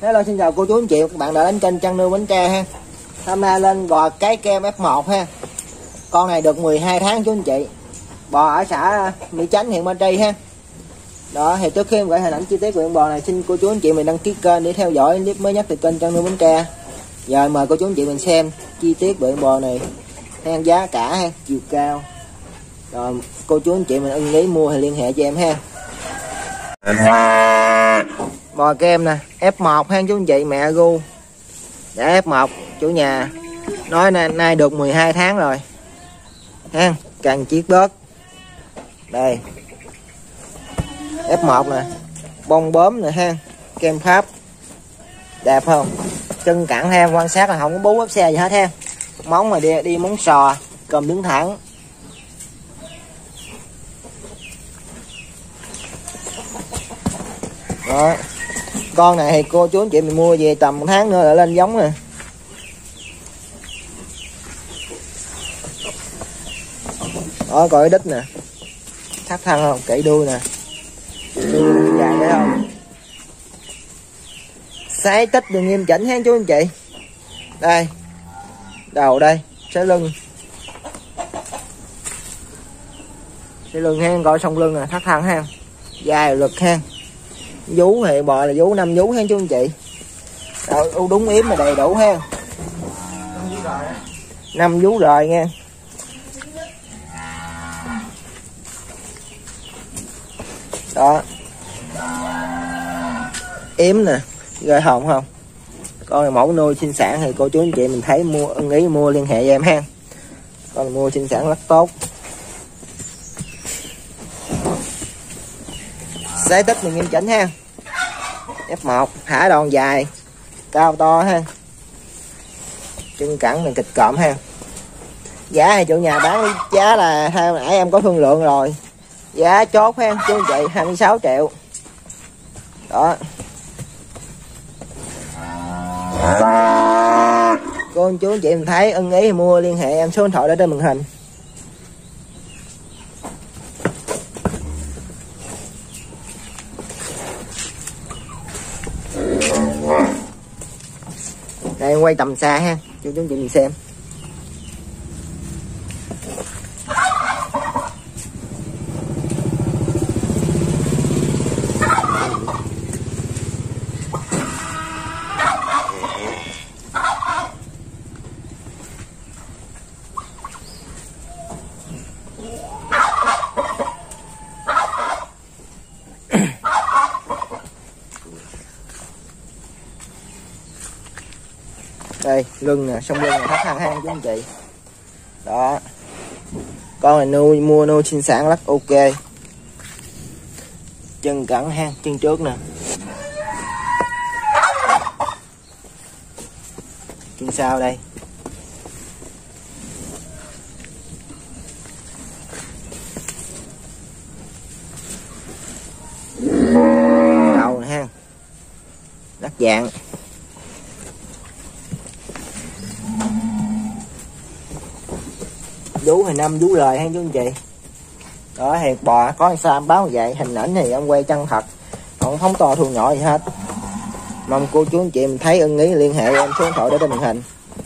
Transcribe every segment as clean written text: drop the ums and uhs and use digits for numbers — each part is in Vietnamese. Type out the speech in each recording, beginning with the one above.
Hello, xin chào cô chú anh chị, các bạn đã đến kênh chăn nuôi Bến Tre ha. Hôm nay lên bò cái kem F1 ha. Con này được 12 tháng chú anh chị. Bò ở xã Mỹ Chánh, huyện Ba Tri ha. Đó, thì trước khi em gửi hình ảnh chi tiết của con bò này, xin cô chú anh chị mình đăng ký kênh để theo dõi clip mới nhất từ kênh chăn nuôi Bến Tre. Giờ mời cô chú anh chị mình xem chi tiết về con bò này, hàng giá cả ha, chiều cao. Rồi cô chú anh chị mình ưng ý mua thì liên hệ cho em ha. Bò kem nè, F1 ha chú anh chị, mẹ gu đã F1, chủ nhà nói nay được 12 tháng rồi ha, càng chiết bớt. Đây F1 nè, bông bướm nè ha, kem Pháp đẹp không, chân cẳng ha, quan sát là không có bú ốp xe gì hết ha, móng mà đi móng sò, cầm đứng thẳng. Đó, con này thì cô chú anh chị mình mua về tầm 1 tháng nữa là lên giống nè. Đó, coi cái đít nè, thắt thân không, kỹ đuôi nè, đuôi dài đấy không, sái tích được nghiêm chỉnh ha chú anh chị. Đây đầu đây, sái lưng ha, coi sông lưng nè, thắt thân ha, dài lực ha. Vú thì bò là vú 5 vú ha chú anh chị. Rồi, đúng yếm là đầy đủ ha, 5 vú rồi nha. Đó, yếm nè, rơi hồng không. Con này mẫu nuôi sinh sản thì cô chú anh chị mình thấy mua ưng ý mua liên hệ với em ha. Con mua sinh sản rất tốt. Sái tích mình nghiêm chỉnh ha. F1 thả đòn dài, cao to ha, chân cẳng mình kịch cộm ha. Giá thì chủ nhà bán giá là hồi nãy em có thương lượng rồi, giá chốt ha chú anh chị, 26 triệu. Đó, cô anh chú anh chị mình thấy ưng ý thì mua liên hệ em, số điện thoại đã trên màn hình. Đây em quay tầm xa ha, chú anh chị mình xem. Đây lưng nè, sông lưng nè, thắt hăng hang chú anh chị. Đó, con này mua nuôi sinh sản rất ok. Chân cẳng ha, chân trước nè, chân sau đây. Đầu nè ha, rất dạng. Vú thì 5 vú lời ha chú anh chị. Đó thì bò có sao em báo vậy, hình ảnh thì em quay chân thật, không phóng to thu nhỏ gì hết. Mong cô chú anh chị mình thấy ưng ý liên hệ em, số điện thoại để trên màn hình.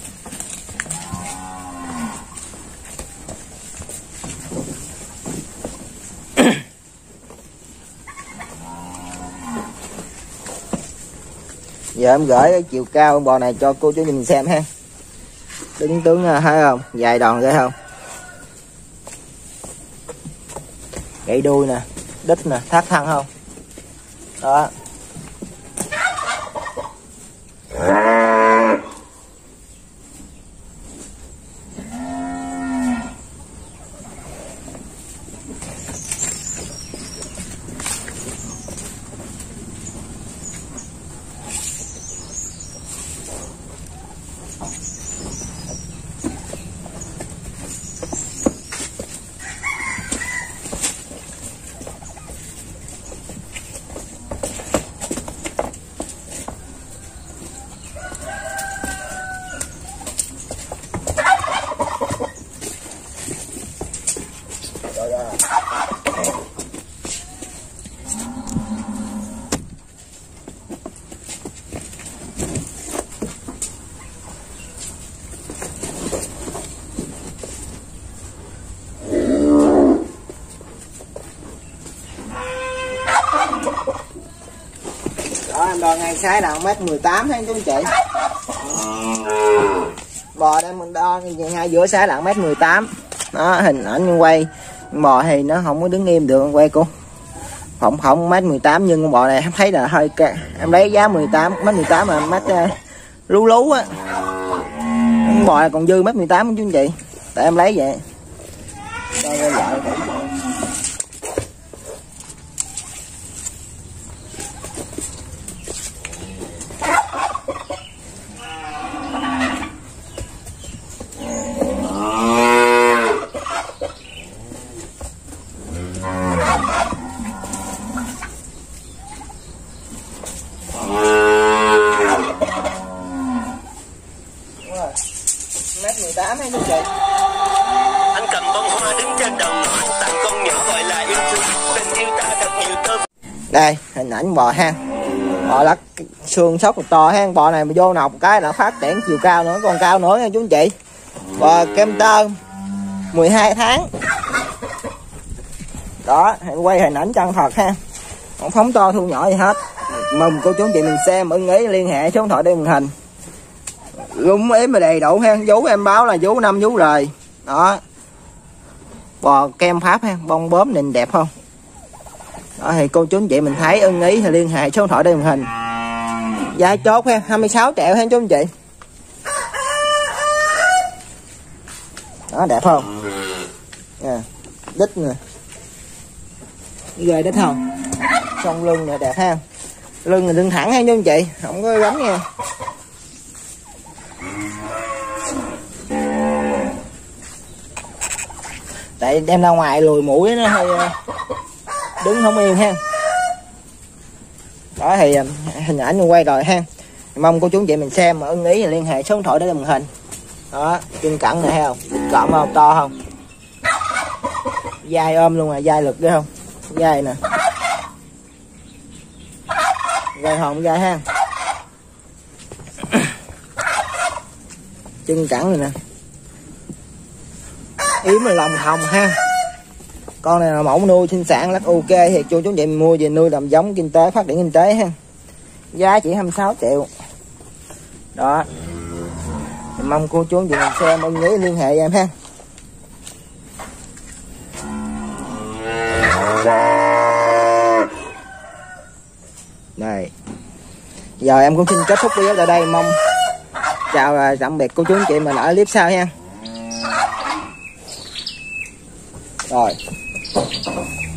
Giờ em gửi cái chiều cao con bò này cho cô chú nhìn xem ha. Đứng tướng thấy không, dài đòn ghê không, gãy đuôi nè, đít nè, thắt thân không. Đó, Đó em đo ngang sái là 1m18 ha chú anh chị. Bò đây mình đo ngay giữa sái là 1m18. Đó hình ảnh quay bò thì nó không có đứng im được quay cô. Không 1m18 nhưng con bò này em thấy là hơi em lấy giá 1m18 mà mét lú lú á. Con bò này còn dư 1m18 chú anh chị. Tại em lấy vậy. Đây vợ. Mét 18 hay chú chị. Anh cầm bông hoa đứng trên đầu ngõ tặng con nhỏ gọi là yêu thương, tình yêu ta thật nhiều thơm. Đây hình ảnh bò ha, bò lắc xương sóc to ha. Bò này mà vô nọc cái là phát triển chiều cao nữa, còn cao nữa nha chú anh chị. Bò kem tơ 12 tháng. Đó em quay hình ảnh chân thật ha, không phóng to thu nhỏ gì hết. Mong cô chú anh chị mình xem ưng ý liên hệ số điện thoại đây màn hình. Đúng ý mà đầy đủ ha, vú em báo là vú 5 vú rời. Đó bò kem Pháp ha, bông bướm nhìn đẹp không. Đó thì cô chú anh chị mình thấy ưng ý thì liên hệ số điện thoại đây màn hình. Giá chốt ha, 26 triệu ha chú anh chị. Đó đẹp không nha, đít nè, ghê đít không, xong lưng nè đẹp ha, lưng là lưng thẳng ha chú anh chị, không có gấm nha. Tại đem ra ngoài lùi mũi nó hơi đứng không yên ha. Đó thì hình ảnh mình quay rồi ha, mong cô chú chị mình xem mà ưng ý thì liên hệ số điện thoại để màn hình. Đó chân cẳng này thấy không, cọm không, to không, dai ôm luôn, dai lực ghê không, dai nè, dai hồng dai ha. Chân cẳng này nè, yếm là lòng hồng ha. Con này là mẫu nuôi sinh sản rất ok thì chú chị mua về nuôi làm giống kinh tế, phát triển kinh tế ha. Giá chỉ 26 triệu. Đó mong cô chú chị mình xem ưng ý liên hệ em ha. Đây giờ em cũng xin kết thúc video tại đây, mong chào và tạm biệt cô chú anh chị mình ở clip sau nha. Rồi